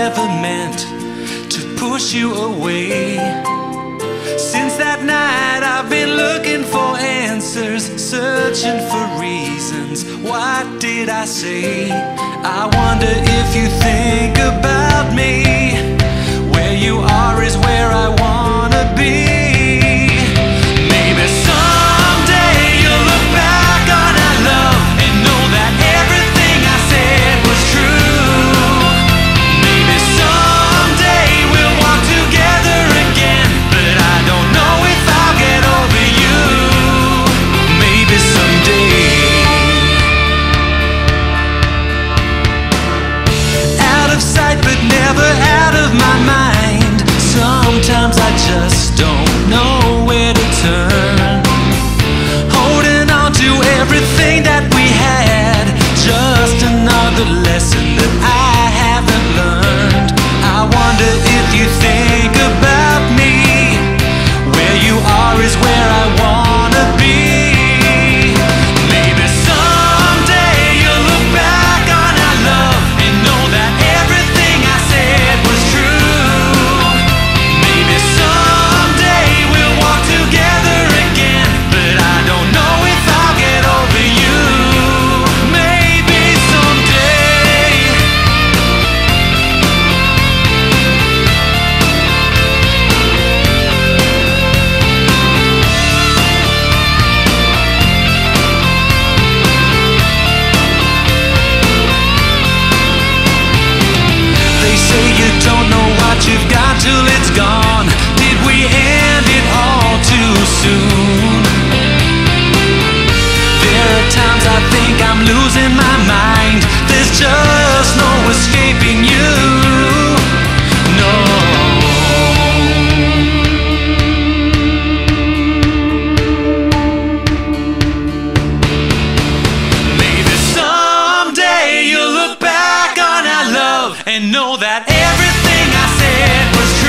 never meant to push you away. Since that night I've been looking for answers, searching for reasons. What did I say? I wonder if you think about me. Where you are is where I wanna be. Maybe someday you'll look back on our love and know that everything I said was true. Maybe someday we'll walk together again, but I don't know if I'll get over you. Maybe someday. Out of sight but never out of my mind. Sometimes I just don't know where to turn. Holding on to everything that we had, just another lesson that I haven't learned. I wonder if you think about me. Where you are is where I wanna be. Maybe someday you'll look back on our love and know that everything I said was true. Maybe someday we'll walk together again, but I don't know if I'll get over you. Maybe someday. They say you don't know what you've got till it's gone. Did we end it all too soon? There are times I think I'm losing my mind. There's just no escaping you. No. Maybe someday you'll look back on our love and know that everything I said was true.